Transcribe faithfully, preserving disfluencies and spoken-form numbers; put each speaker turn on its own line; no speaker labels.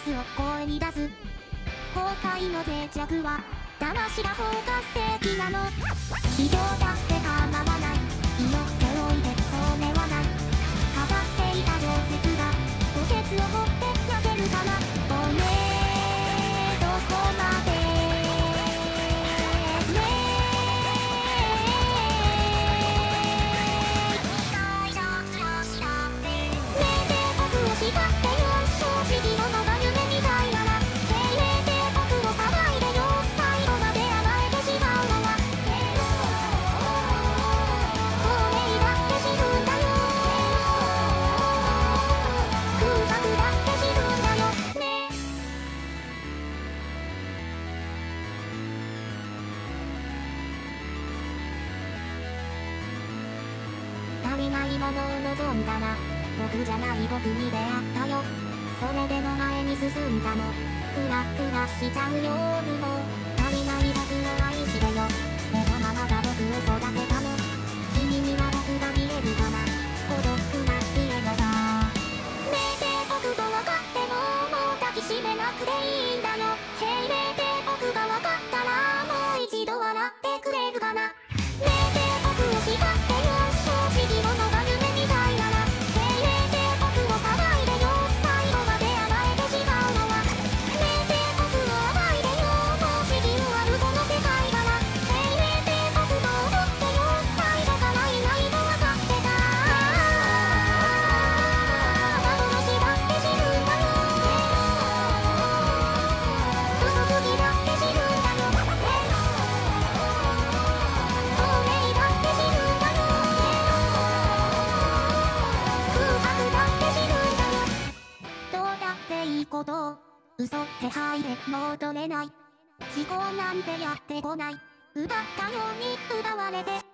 スを声に出す。後悔の脆弱は騙しだ方が正義なの。非常だって構わない、祈っておいてそうねはない。飾っていた情熱が墓穴を掘って焼けるかな。おいねーどこまでねーねえ帝国を叱ってよ、正直者が夢みたいなら。精霊帝国を騒いでよ、最後まで甘えてしまうのは。亡霊だって死ぬんだよ、空白だって死ぬんだよね。足りないものを望んだら僕じゃない僕に出会ったよ。それでも前に進んだの。クラクラしちゃう夜も足りない僕を愛してよ。目のままが僕を育てたの。君には僕が見えるかな、孤独な家のが。ねえ帝国と分かってももう抱きしめなくていいんだよ。精霊帝国が分かったらもう一度笑ってくれるかな。ねえ帝国を叱ってよ、正直者が夢みたいなら。精霊帝国を騒いでよ、最後まで甘えてしまうのは。ねえ帝国を暴いでよ、もう地球あるこの世界から。精霊帝国と思ってよ、最初からいないと分かってた。幻だって死ぬんだよ、嘘つきだって死ぬんだよ、亡霊だって死ぬんだよ、空白だって死ぬんだよ。どうだっていいことを嘘ってはいで戻れない。思考なんてやってこない。奪ったように奪われて